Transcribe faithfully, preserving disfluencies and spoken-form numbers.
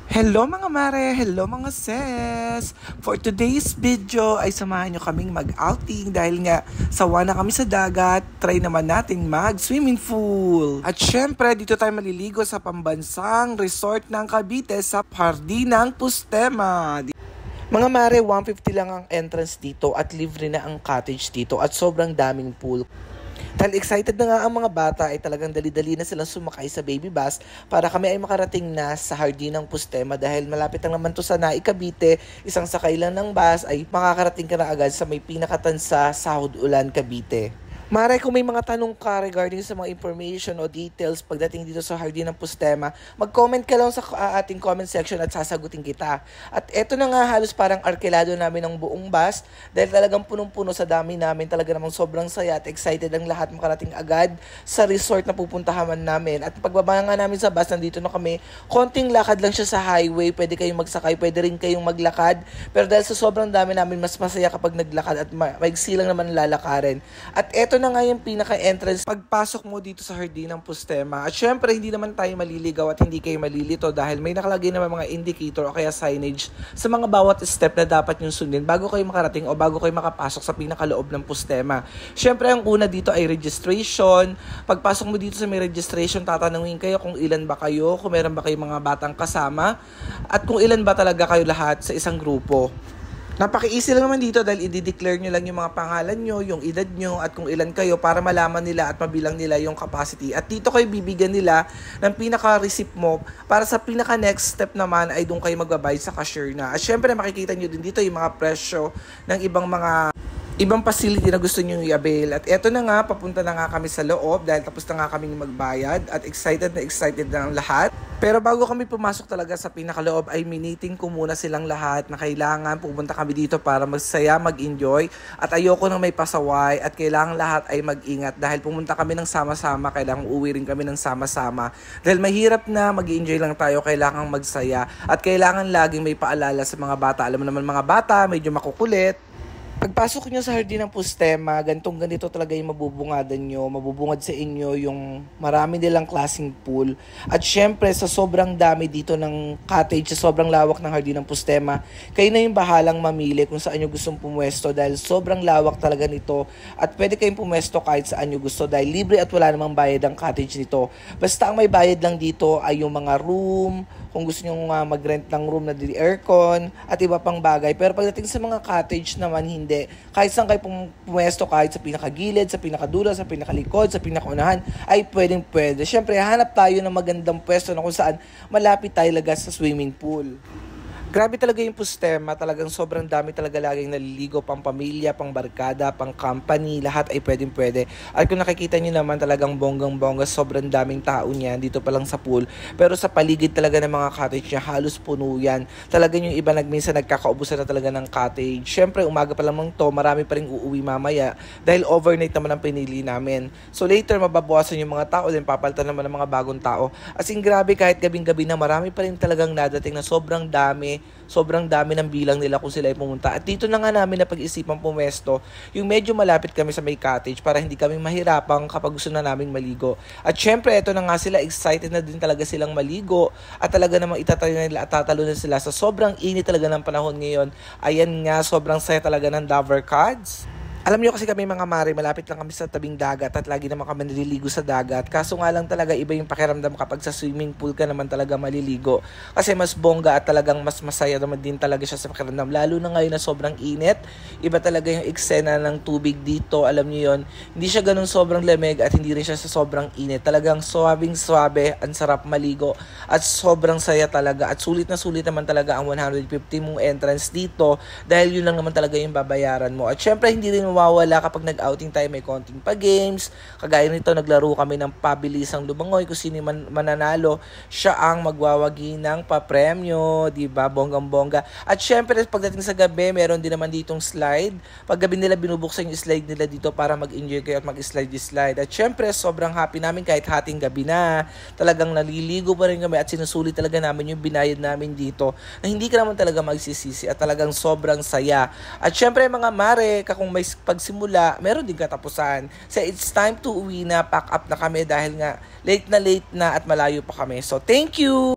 Hello mga mare! Hello mga sis! For today's video ay samahan nyo kaming mag-outing dahil nga sawa na kami sa dagat, try naman natin mag-swimming pool. At syempre dito tayo maliligo sa pambansang resort ng Cavite sa Hardinang Pustema. Mga mare, one fifty lang ang entrance dito at libre na ang cottage dito at sobrang daming pool. Dahil excited na nga ang mga bata ay talagang dali-dali na silang sumakay sa baby bus para kami ay makarating na sa Hardinang Pustema dahil malapit lang naman to sa Naik, Cavite. Isang sakay lang ng bus ay makakarating ka na agad sa may pinakatansa Sahod Ulan, Cavite. Mare, kung may mga tanong ka regarding sa mga information o details pagdating dito sa Hardinang Pustema, mag-comment ka lang sa uh, ating comment section at sasagutin kita. At eto na nga halos parang arkelado namin ng buong bus dahil talagang punong-puno sa dami namin. Talaga namang sobrang saya at excited ang lahat makarating agad sa resort na pupuntahan namin. At pagbaba nga namin sa bus, nandito na kami. Konting lakad lang siya sa highway. Pwede kayong magsakay, pwede rin kayong maglakad. Pero dahil sa sobrang dami namin, mas masaya kapag naglakad at ma- maigsi lang naman lalakarin. At eto na nga yung pinaka-entrance pagpasok mo dito sa Hardinang Pustema. At syempre, hindi naman tayo maliligaw at hindi kayo malilito dahil may nakalagay naman mga indicator o kaya signage sa mga bawat step na dapat yung sundin bago kayo makarating o bago kayo makapasok sa pinakaloob ng Pustema. Syempre, ang una dito ay registration. Pagpasok mo dito sa may registration, tatanungin kayo kung ilan ba kayo, kung meron ba kayong mga batang kasama, at kung ilan ba talaga kayo lahat sa isang grupo. Napaki-easy lang naman dito dahil i-declare nyo lang yung mga pangalan nyo, yung edad nyo, at kung ilan kayo para malaman nila at mabilang nila yung capacity. At dito kayo bibigyan nila ng pinaka-receipt mo para sa pinaka-next step naman ay doon kayo magbabayad sa cashier na. At syempre makikita nyo din dito yung mga presyo ng ibang mga ibang facility na gusto nyo i-avail. At eto na nga, papunta na nga kami sa loob dahil tapos na nga kaming magbayad at excited na excited na ang lahat. Pero bago kami pumasok talaga sa pinakaloob ay miniting ko muna silang lahat na kailangan pumunta kami dito para magsaya, mag-enjoy at ayoko nang may pasaway at kailangan lahat ay mag-ingat dahil pumunta kami ng sama-sama, kailangan uwi rin kami ng sama-sama dahil mahirap na mag-enjoy lang tayo, kailangan magsaya at kailangan laging may paalala sa mga bata. Alam mo naman mga bata, medyo makukulit. Pagpasok nyo sa Hardinang Pustema, gantong ganito talaga yung mabubungadan nyo, mabubungad sa inyo yung marami nilang klaseng pool. At syempre, sa sobrang dami dito ng cottage, sa sobrang lawak ng Hardinang Pustema, kayo na yung bahalang mamili kung saan nyo gustong pumwesto dahil sobrang lawak talaga nito. At pwede kayong pumwesto kahit saan nyo gusto dahil libre at wala namang bayad ang cottage nito. Basta ang may bayad lang dito ay yung mga room, kung gusto nyo uh, mag-rent ng room na di aircon, at iba pang bagay. Pero pagdating sa mga cottage naman, hindi. Kahit saan kayo pumwesto, kahit sa pinakagilid, sa pinakadulo, sa pinakalikod, sa pinakaunahan, ay pwedeng pwede. Siyempre, hanap tayo ng magandang pwesto na kung saan malapit tayo laga sa swimming pool. Grabe talaga yung Pustema, talagang sobrang dami talaga laging naliligo, pang pamilya, pang barkada, pang company, lahat ay pwedeng pwede. At kung nakikita nyo naman talagang bonggang-bongga, sobrang daming tao niyan dito pa lang sa pool. Pero sa paligid talaga ng mga cottage niya, halos puno yan. Talagang yung iba nagminsan nagkakaubusan na talaga ng cottage. Siyempre, umaga pa lamang to, marami pa rin uuwi mamaya dahil overnight naman ang pinili namin. So later, mababawasan yung mga tao, din papalitan naman ng mga bagong tao. As in, grabe, kahit gabing-gabi na marami pa rin talagang nadating na sobrang dami. Sobrang dami ng bilang nila kung sila ay pumunta. At dito na nga namin na pag-isipan pumesto, yung medyo malapit kami sa may cottage para hindi kami mahirapang kapag gusto na naming maligo. At syempre, ito na nga sila, excited na din talaga silang maligo. At talaga namang itatalo nila at tatalo na sila sa sobrang init talaga ng panahon ngayon. Ayan nga, sobrang saya talaga ng Dover Cards. Alam niyo kasi kami mga mare, malapit lang kami sa tabing dagat at lagi naman kami naliligo sa dagat. Kaso nga lang talaga iba yung pakiramdam kapag sa swimming pool ka naman talaga maliligo. Kasi mas bongga at talagang mas masaya naman din talaga siya sa pakiramdam. Lalo na ngayon na sobrang init. Iba talaga yung eksena ng tubig dito. Alam niyo yon, hindi siya ganun sobrang lamig at hindi rin siya sa sobrang init. Talagang swabing swabe, ang sarap maligo at sobrang saya talaga. At sulit na sulit naman talaga ang one hundred fifty mong entrance dito dahil yun lang naman talaga yung babayaran mo. At syempre hindi rin mawawala kapag nag-outing tayo, may konting pa-games. Kagaya nito, naglaro kami ng pabilisang lumangoy. Kung sino man mananalo, siya ang magwawagi ng papremyo, diba? Bonggang-bongga. At syempre, pagdating sa gabi, meron din naman ditong slide. Pag gabi nila, binubuksan yung slide nila dito para mag-enjoy kayo at mag-slide-slide. At syempre, sobrang happy namin kahit hating gabi na. Talagang naliligo pa rin kami at sinusulit talaga namin yung binayad namin dito na hindi ka naman talaga magsisisi at talagang sobrang saya. At syempre, mga mare, kung may pagsimula, meron din katapusan. So, it's time to uwi na, pack up na kami dahil nga late na late na at malayo pa kami. So, thank you!